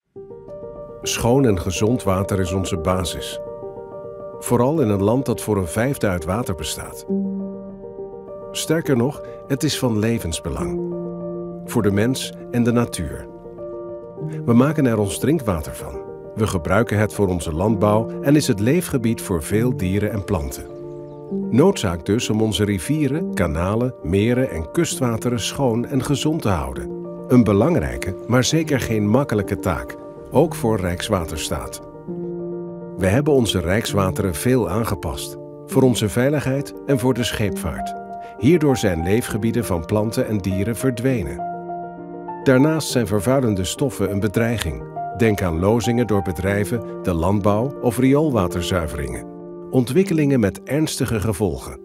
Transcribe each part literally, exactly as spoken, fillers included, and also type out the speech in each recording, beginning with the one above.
Schoon en gezond water is onze basis. Vooral in een land dat voor een vijfde uit water bestaat. Sterker nog, het is van levensbelang. Voor de mens en de natuur. We maken er ons drinkwater van. We gebruiken het voor onze landbouw en is het leefgebied voor veel dieren en planten. Noodzaak dus om onze rivieren, kanalen, meren en kustwateren schoon en gezond te houden. Een belangrijke, maar zeker geen makkelijke taak, ook voor Rijkswaterstaat. We hebben onze rijkswateren veel aangepast, voor onze veiligheid en voor de scheepvaart. Hierdoor zijn leefgebieden van planten en dieren verdwenen. Daarnaast zijn vervuilende stoffen een bedreiging. Denk aan lozingen door bedrijven, de landbouw of rioolwaterzuiveringen. Ontwikkelingen met ernstige gevolgen.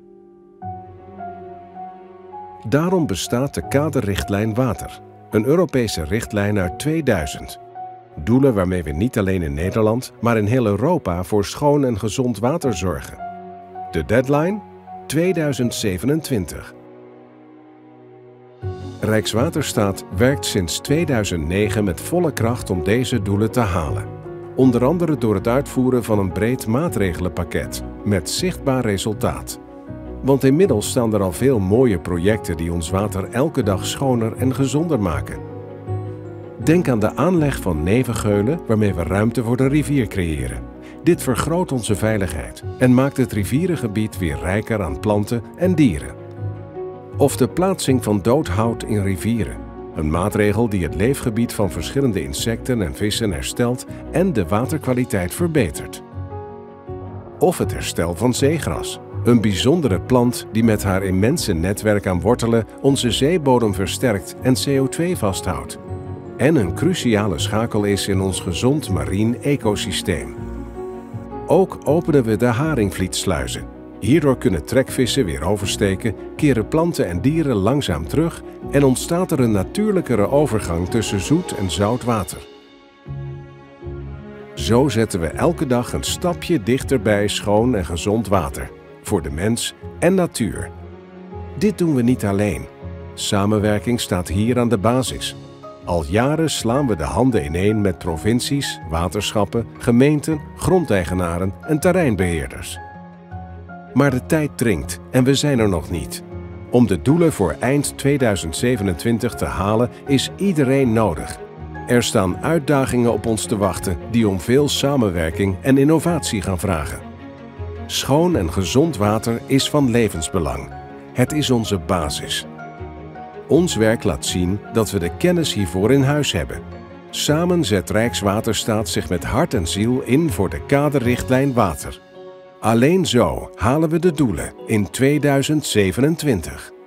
Daarom bestaat de kaderrichtlijn Water, een Europese richtlijn uit tweeduizend. Doelen waarmee we niet alleen in Nederland, maar in heel Europa voor schoon en gezond water zorgen. De deadline? tweeduizend zevenentwintig. Rijkswaterstaat werkt sinds tweeduizend negen met volle kracht om deze doelen te halen. Onder andere door het uitvoeren van een breed maatregelenpakket met zichtbaar resultaat. Want inmiddels staan er al veel mooie projecten die ons water elke dag schoner en gezonder maken. Denk aan de aanleg van nevengeulen waarmee we ruimte voor de rivier creëren. Dit vergroot onze veiligheid en maakt het rivierengebied weer rijker aan planten en dieren. Of de plaatsing van dood hout in rivieren. Een maatregel die het leefgebied van verschillende insecten en vissen herstelt en de waterkwaliteit verbetert. Of het herstel van zeegras. Een bijzondere plant die met haar immense netwerk aan wortelen onze zeebodem versterkt en C O twee vasthoudt. En een cruciale schakel is in ons gezond marien ecosysteem. Ook openen we de Haringvlietsluizen. Hierdoor kunnen trekvissen weer oversteken, keren planten en dieren langzaam terug en ontstaat er een natuurlijkere overgang tussen zoet en zout water. Zo zetten we elke dag een stapje dichter bij schoon en gezond water, voor de mens en natuur. Dit doen we niet alleen. Samenwerking staat hier aan de basis. Al jaren slaan we de handen ineen met provincies, waterschappen, gemeenten, grondeigenaren en terreinbeheerders. Maar de tijd dringt en we zijn er nog niet. Om de doelen voor eind tweeduizend zevenentwintig te halen is iedereen nodig. Er staan uitdagingen op ons te wachten die om veel samenwerking en innovatie gaan vragen. Schoon en gezond water is van levensbelang. Het is onze basis. Ons werk laat zien dat we de kennis hiervoor in huis hebben. Samen zet Rijkswaterstaat zich met hart en ziel in voor de kaderrichtlijn Water. Alleen zo halen we de doelen in tweeduizend zevenentwintig.